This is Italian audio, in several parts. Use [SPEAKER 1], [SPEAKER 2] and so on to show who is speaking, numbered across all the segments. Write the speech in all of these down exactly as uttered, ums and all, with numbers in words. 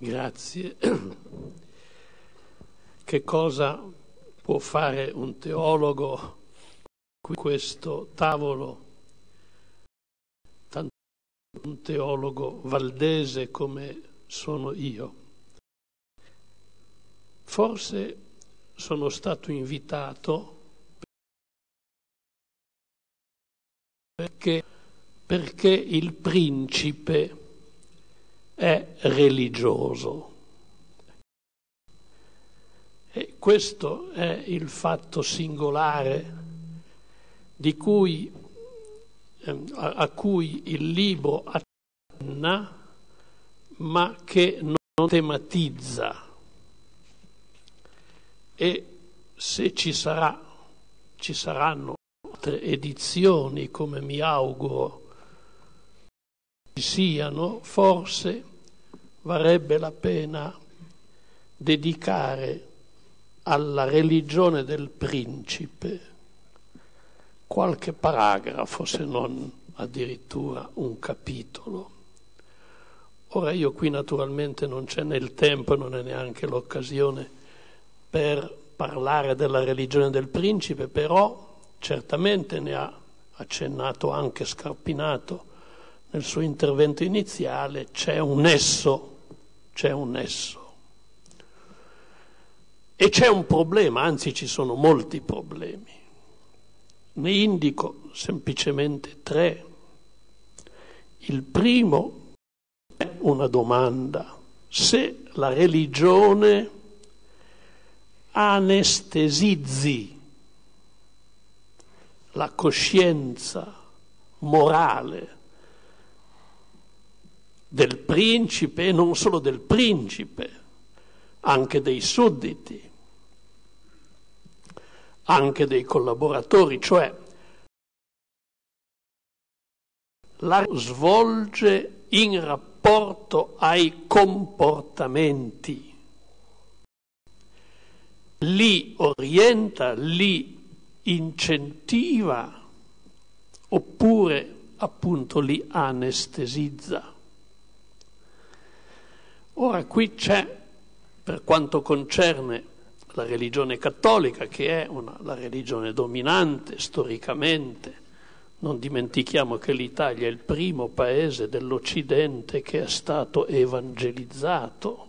[SPEAKER 1] Grazie. Che cosa può fare un teologo qui questo tavolo, tanto un teologo valdese come sono io? Forse sono stato invitato perché, perché il principe è religioso. E questo è il fatto singolare di cui, eh, a, a cui il libro accenna, ma che non tematizza. E se ci sarà, ci saranno altre edizioni, come mi auguro ci siano, forse varrebbe la pena dedicare alla religione del principe qualche paragrafo, se non addirittura un capitolo. Ora io qui naturalmente non c'è né il tempo, non è neanche l'occasione per parlare della religione del principe, però certamente ne ha accennato anche Scarpinato nel suo intervento iniziale. C'è un nesso, c'è un nesso. E c'è un problema, anzi ci sono molti problemi. Ne indico semplicemente tre. Il primo è una domanda: se la religione anestesizzi la coscienza morale del principe, e non solo del principe, anche dei sudditi, anche dei collaboratori, cioè la svolge in rapporto ai comportamenti, li orienta, li incentiva, oppure appunto li anestesizza. Ora qui c'è, per quanto concerne la religione cattolica, che è una, la religione dominante storicamente, non dimentichiamo che l'Italia è il primo paese dell'Occidente che è stato evangelizzato,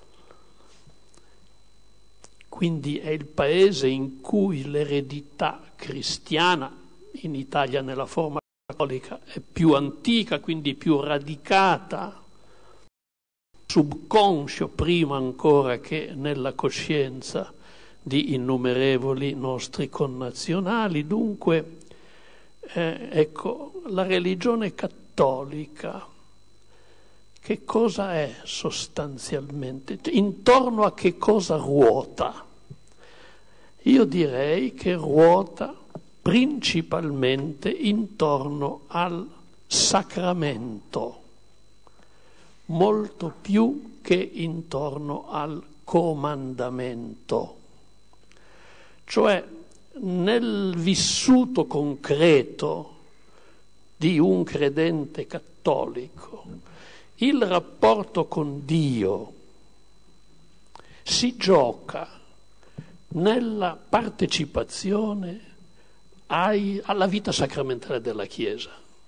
[SPEAKER 1] quindi è il paese in cui l'eredità cristiana, in Italia nella forma cattolica, è più antica, quindi più radicata, subconscio prima ancora che nella coscienza di innumerevoli nostri connazionali. Dunque, eh, ecco, la religione cattolica che cosa è sostanzialmente? Intorno a che cosa ruota? Io direi che ruota principalmente intorno al sacramento, molto più che intorno al comandamento. Cioè, nel vissuto concreto di un credente cattolico, il rapporto con Dio si gioca nella partecipazione ai, alla vita sacramentale della Chiesa.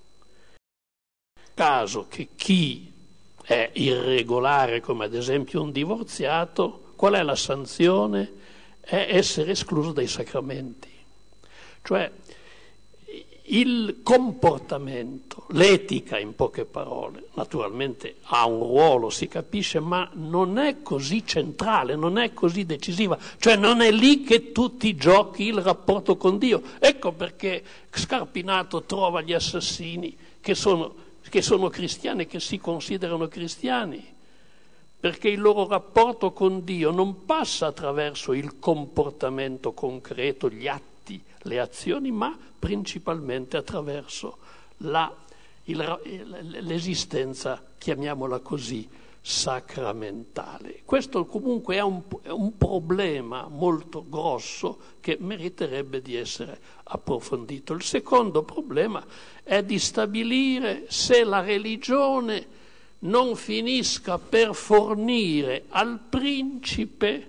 [SPEAKER 1] Caso che chi è irregolare, come ad esempio un divorziato, qual è la sanzione? È essere escluso dai sacramenti. Cioè il comportamento, l'etica in poche parole, naturalmente ha un ruolo, si capisce, ma non è così centrale, non è così decisiva, cioè non è lì che tu ti giochi il rapporto con Dio. Ecco perché Scarpinato trova gli assassini che sono che sono cristiani, che si considerano cristiani, perché il loro rapporto con Dio non passa attraverso il comportamento concreto, gli atti, le azioni, ma principalmente attraverso la, il, l'esistenza, chiamiamola così, sacramentale. Questo comunque è un, è un problema molto grosso che meriterebbe di essere approfondito. Il secondo problema è di stabilire se la religione non finisca per fornire al principe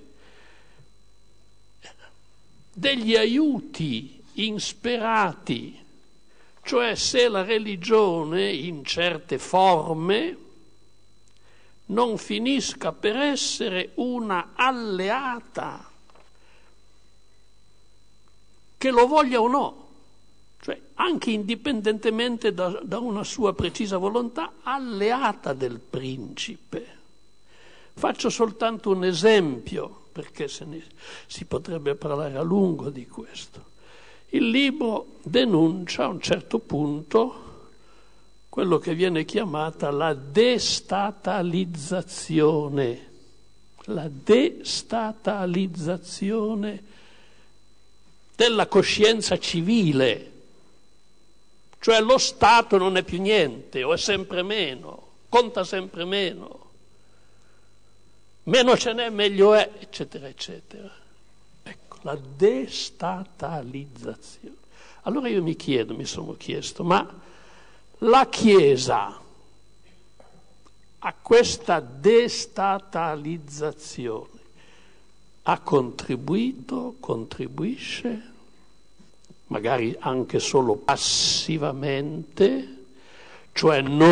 [SPEAKER 1] degli aiuti insperati, cioè se la religione in certe forme non finisca per essere una alleata, che lo voglia o no, cioè anche indipendentemente da, da una sua precisa volontà, alleata del principe. Faccio soltanto un esempio, perché se ne, si potrebbe parlare a lungo di questo. Il libro denuncia a un certo punto quello che viene chiamata la destatalizzazione, la destatalizzazione della coscienza civile, cioè lo Stato non è più niente, o è sempre meno, conta sempre meno, meno ce n'è meglio è, eccetera, eccetera. Ecco, la destatalizzazione. Allora io mi chiedo, mi sono chiesto, ma la Chiesa a questa destatalizzazione ha contribuito, contribuisce, magari anche solo passivamente, cioè non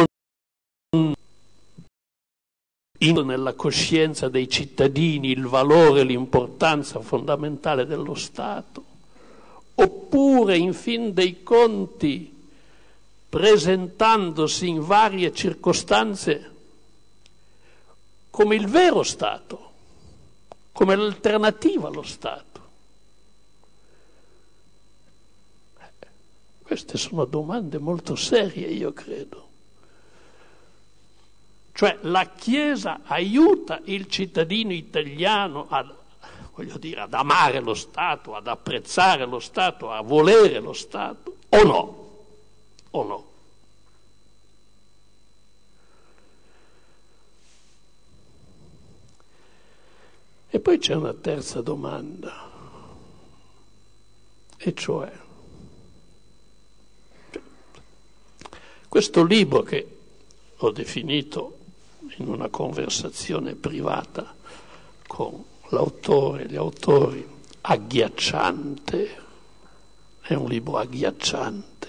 [SPEAKER 1] nella coscienza dei cittadini il valore e l'importanza fondamentale dello Stato, oppure in fin dei conti presentandosi in varie circostanze come il vero Stato, come l'alternativa allo Stato. Queste sono domande molto serie, io credo. Cioè la Chiesa aiuta il cittadino italiano a, voglio dire, ad amare lo Stato, ad apprezzare lo Stato, a volere lo Stato, o no? O no? E poi c'è una terza domanda, e cioè, questo libro che ho definito in una conversazione privata con l'autore, gli autori, agghiacciante, è un libro agghiacciante,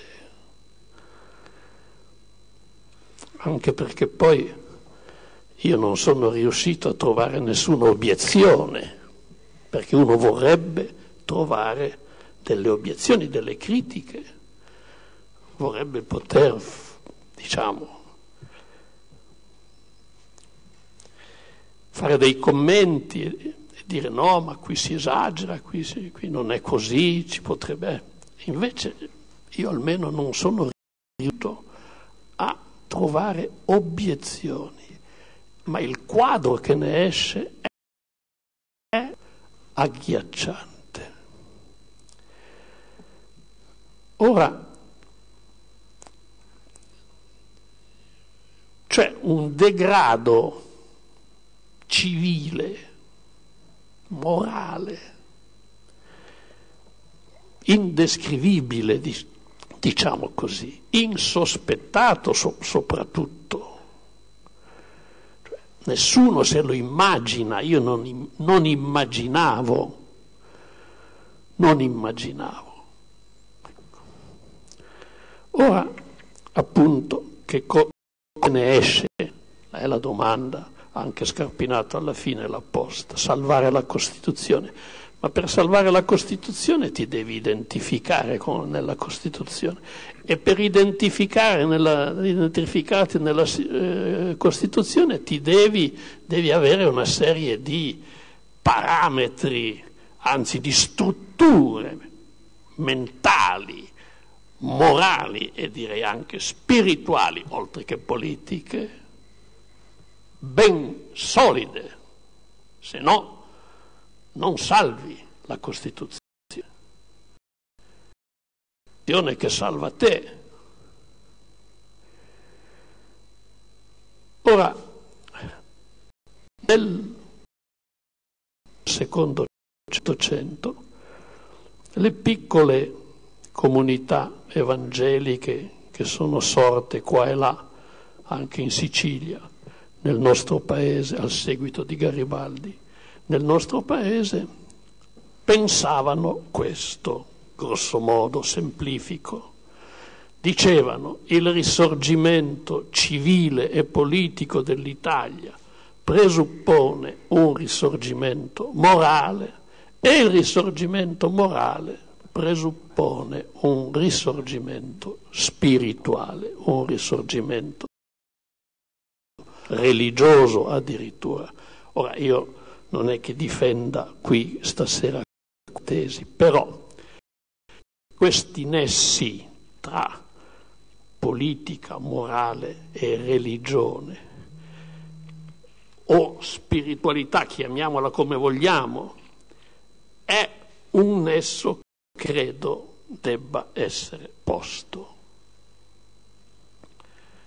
[SPEAKER 1] anche perché poi io non sono riuscito a trovare nessuna obiezione, perché uno vorrebbe trovare delle obiezioni, delle critiche, vorrebbe poter, diciamo, fare dei commenti e dire no, ma qui si esagera, qui, si, qui non è così, ci potrebbe... Invece io almeno non sono riuscito a trovare obiezioni, ma il quadro che ne esce è agghiacciante. Ora, c'è un degrado civile, morale, indescrivibile, diciamo così, insospettato so- soprattutto. Cioè, nessuno se lo immagina, io non, non immaginavo, non immaginavo. Ora, appunto, che cosa ne esce? È la domanda. Anche Scarpinato alla fine l'ha posta, salvare la Costituzione. Ma per salvare la Costituzione ti devi identificare con, nella Costituzione, e per identificare nella, identificarti nella eh, Costituzione ti devi, devi avere una serie di parametri, anzi di strutture mentali, morali e direi anche spirituali, oltre che politiche, ben solide, se no non salvi la Costituzione. Costituzione che salva te. Ora, nel secondo Ottocento, le piccole comunità evangeliche che sono sorte qua e là, anche in Sicilia, nel nostro paese, al seguito di Garibaldi, nel nostro paese pensavano questo, grosso modo semplifico. Dicevano: il risorgimento civile e politico dell'Italia presuppone un risorgimento morale e il risorgimento morale presuppone un risorgimento spirituale, un risorgimento religioso addirittura. Ora, io non è che difenda qui stasera tesi, però questi nessi tra politica, morale e religione, o spiritualità, chiamiamola come vogliamo, è un nesso che credo debba essere posto.